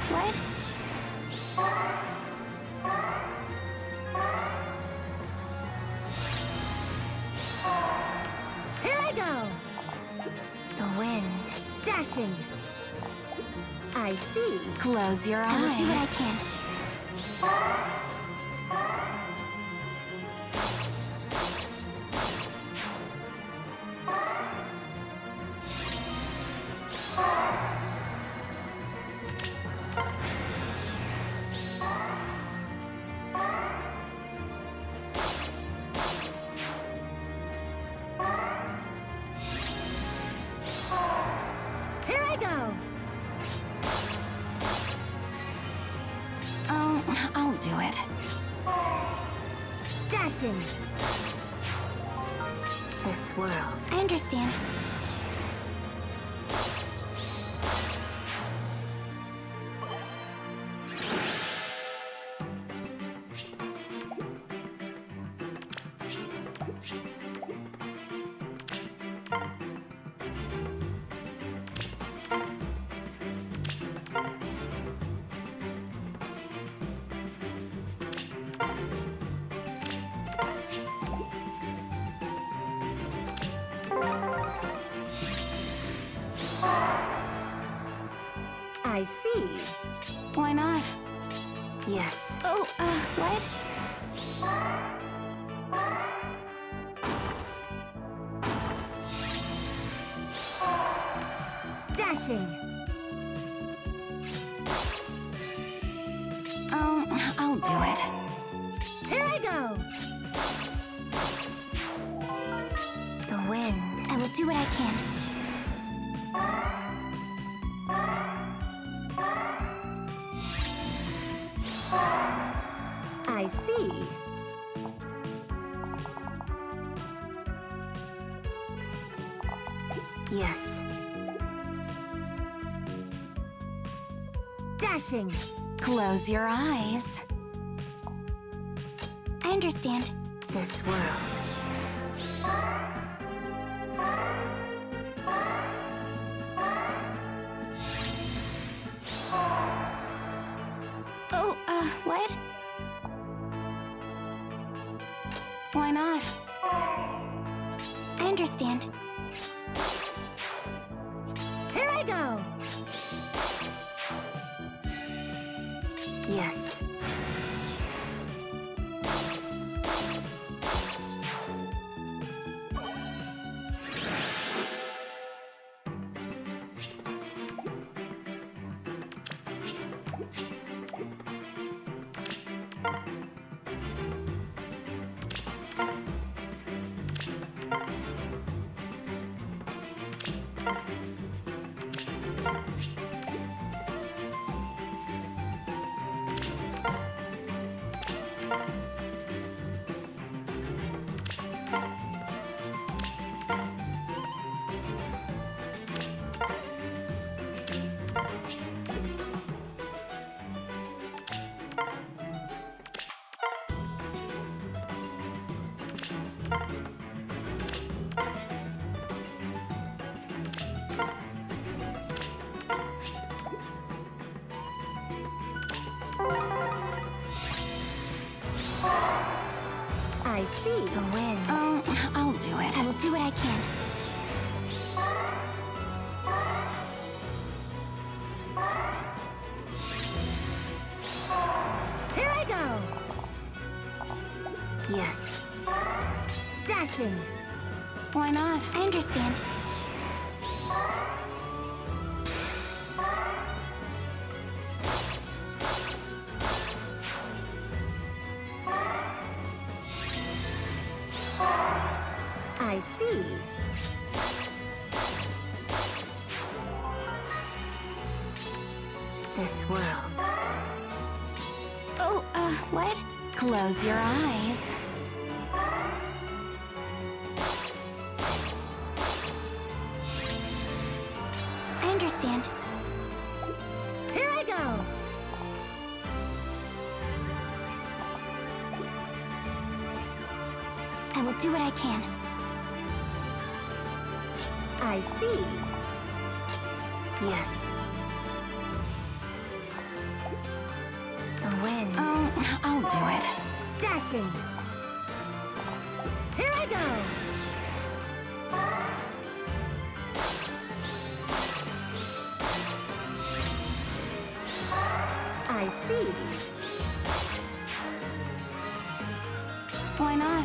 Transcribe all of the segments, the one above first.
what? Here I go! The wind. Dashing. I see. Close your eyes. I will do what I can. Here I go! Oh, I'll do it. Dashing. This world. I understand. I see. Why not? Yes. Oh, what? Dashing. Oh, I'll do it. Here I go! The wind. I will do what I can. I see. Yes. Dashing. Close your eyes. I understand. This world. Oh, what? Why not? I understand. Here I go! Yes. I see. The wind. Oh, I'll do it. I will do what I can. Here I go! Yes. Dashing. Why not? I understand. I see. This world. Oh, what? Close your eyes. I understand. Here I go! I will do what I can. I see. Yes. Dashing. Here I go. I see. Why not?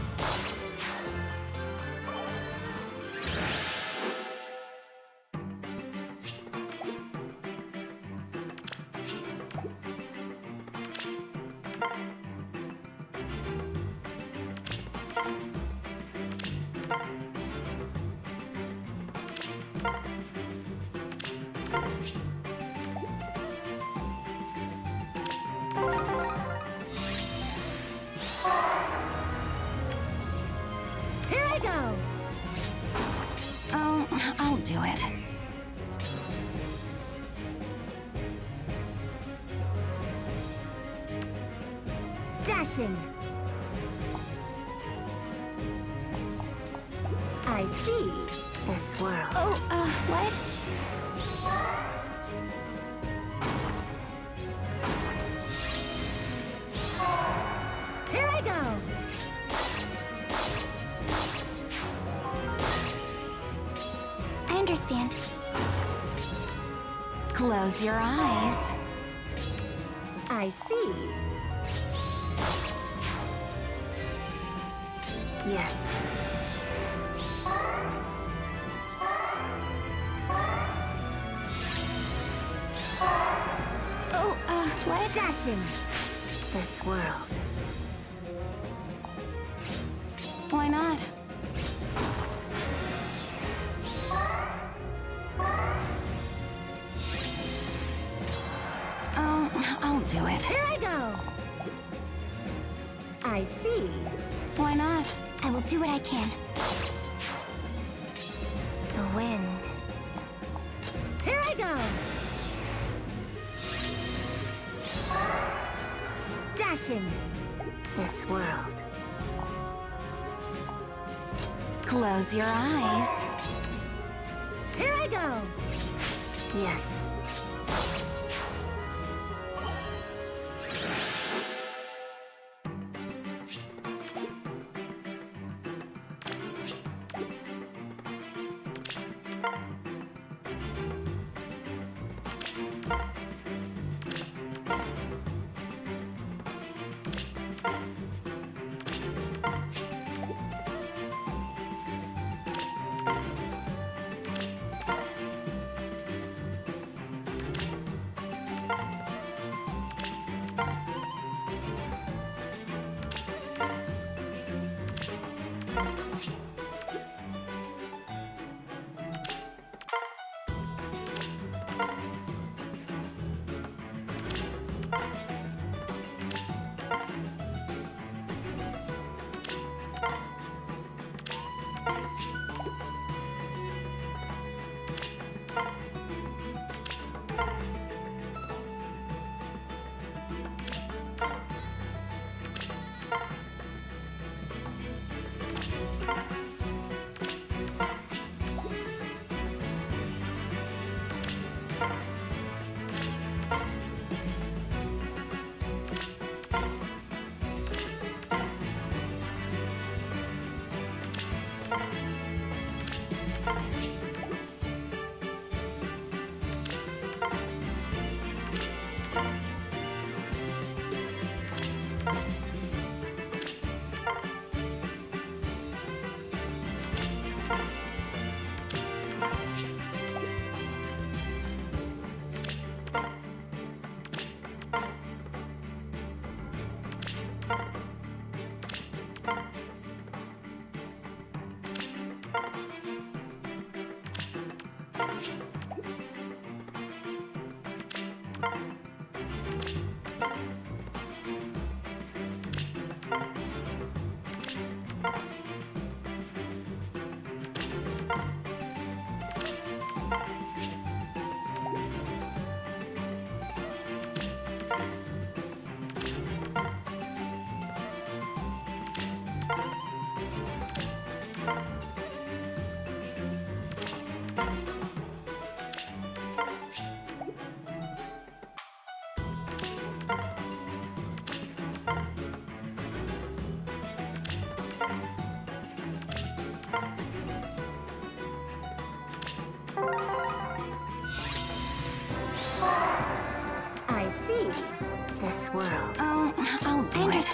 Here I go. Oh, I'll do it. Dashing. I see this world. Oh, what? Here I go. I understand. Close your eyes. I see. Yes. Oh, what? Dashing. This world. Why not? Oh, I'll do it. Here I go. I see. Why not? I will do what I can. The wind. Here I go. Dashing. This world. Close your eyes. Here I go. Yes.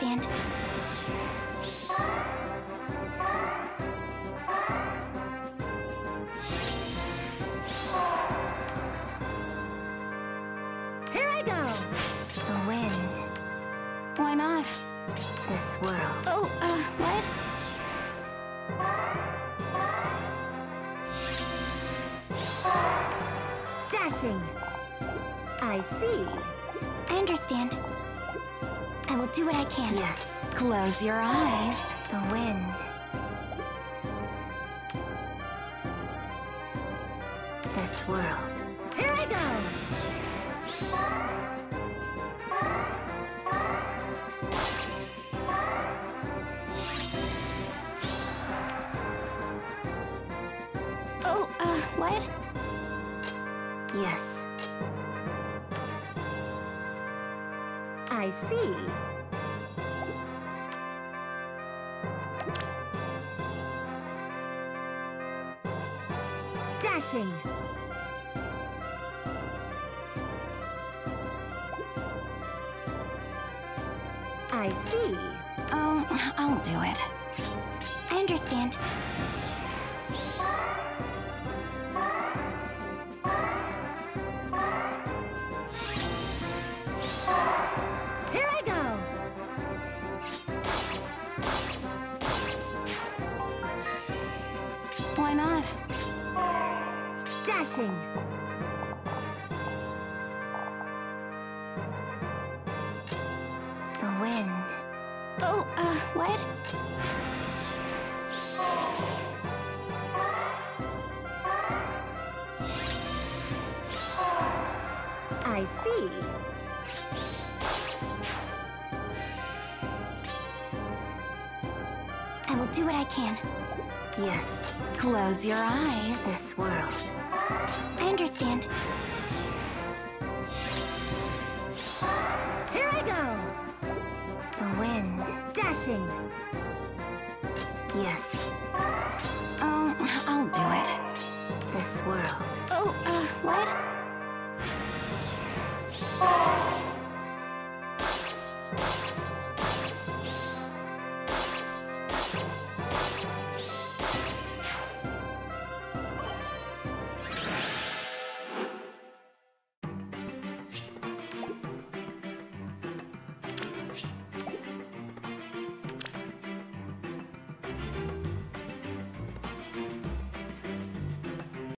understand. Here I go! The wind. Why not? This world. Oh, what? Dashing! I see. I understand. I will do what I can. Yes. Close your eyes. The wind. This world. Here I go! Oh, what? Yes. I see. Dashing. I see. Oh, I'll do it. I understand. Here I go! Why not? Dashing. The wind. Oh, what? I see. I will do what I can. Yes. Close your eyes. This world. I understand. Here I go! The wind. Dashing. Yes. Oh, I'll do it. This world. Oh, what?